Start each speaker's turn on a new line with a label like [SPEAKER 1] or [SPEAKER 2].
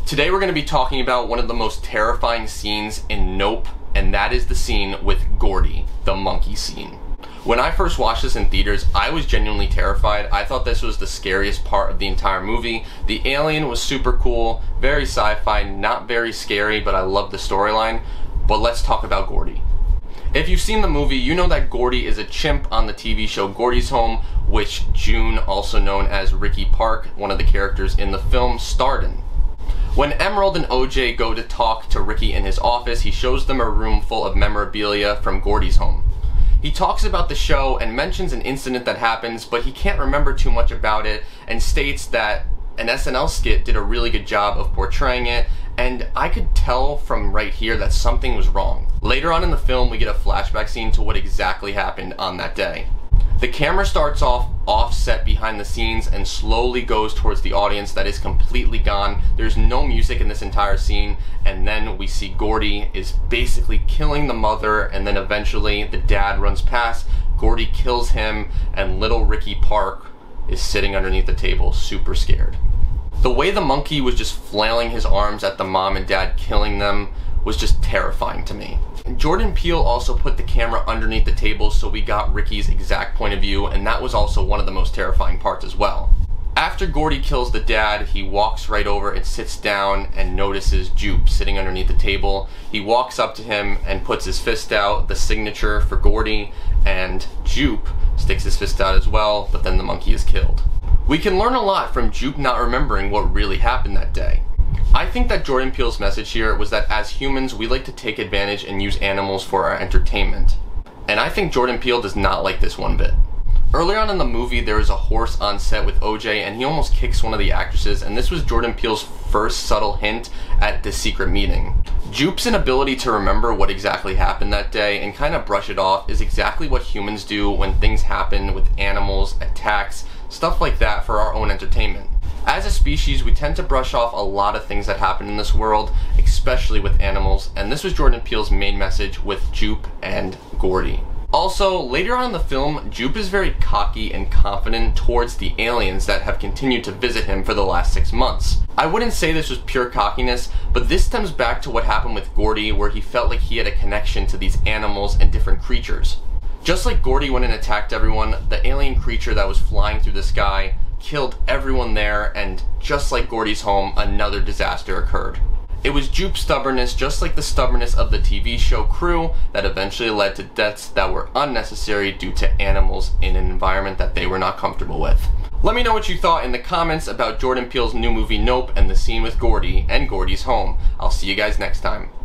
[SPEAKER 1] Today we're going to be talking about one of the most terrifying scenes in Nope, and that is the scene with Gordy, the monkey scene. When I first watched this in theaters, I was genuinely terrified. I thought this was the scariest part of the entire movie. The alien was super cool, very sci-fi, not very scary, but I loved the storyline. But let's talk about Gordy. If you've seen the movie, you know that Gordy is a chimp on the TV show Gordy's Home, which June, also known as Ricky Park, one of the characters in the film, starred in. When Emerald and OJ go to talk to Ricky in his office, he shows them a room full of memorabilia from Gordy's Home. He talks about the show and mentions an incident that happens, but he can't remember too much about it and states that an SNL skit did a really good job of portraying it, and I could tell from right here that something was wrong. Later on in the film, we get a flashback scene to what exactly happened on that day. The camera starts off offset behind the scenes and slowly goes towards the audience that is completely gone. There's no music in this entire scene, and then we see Gordy is basically killing the mother, and then eventually the dad runs past, Gordy kills him, and little Ricky Park is sitting underneath the table, super scared. The way the monkey was just flailing his arms at the mom and dad, killing them, was just terrifying to me. Jordan Peele also put the camera underneath the table so we got Ricky's exact point of view, and that was also one of the most terrifying parts as well. After Gordy kills the dad, he walks right over and sits down and notices Jupe sitting underneath the table. He walks up to him and puts his fist out, the signature for Gordy, and Jupe sticks his fist out as well, but then the monkey is killed. We can learn a lot from Jupe not remembering what really happened that day. I think that Jordan Peele's message here was that as humans, we like to take advantage and use animals for our entertainment. And I think Jordan Peele does not like this one bit. Earlier on in the movie, there is a horse on set with OJ, and he almost kicks one of the actresses, and this was Jordan Peele's first subtle hint at the secret meeting. Jupe's inability to remember what exactly happened that day and kind of brush it off is exactly what humans do when things happen with animals, attacks, stuff like that for our own entertainment. As a species, we tend to brush off a lot of things that happen in this world, especially with animals, and this was Jordan Peele's main message with Jupe and Gordy. Also, later on in the film, Jupe is very cocky and confident towards the aliens that have continued to visit him for the last 6 months. I wouldn't say this was pure cockiness, but this stems back to what happened with Gordy, where he felt like he had a connection to these animals and different creatures. Just like Gordy went and attacked everyone, the alien creature that was flying through the sky killed everyone there, and just like Gordy's home, another disaster occurred. It was Jupe's stubbornness, just like the stubbornness of the TV show crew, that eventually led to deaths that were unnecessary due to animals in an environment that they were not comfortable with. Let me know what you thought in the comments about Jordan Peele's new movie Nope and the scene with Gordy and Gordy's home. I'll see you guys next time.